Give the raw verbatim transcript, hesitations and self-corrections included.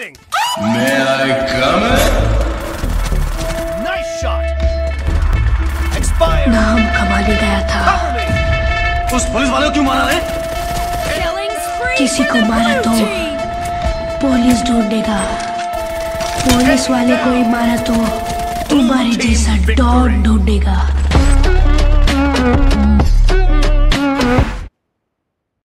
nothing. May I come in? Nice shot. Expired. नाम कमाने गया था। Cover me. उस पुलिस वाले को क्यों मारा रे? Killing spree किसी for को the मारा blue तो team. पुलिस ढूंढेगा, पुलिस वाले को ही मारा तो तुम्हारे जैसा डॉन ढूंढेगा।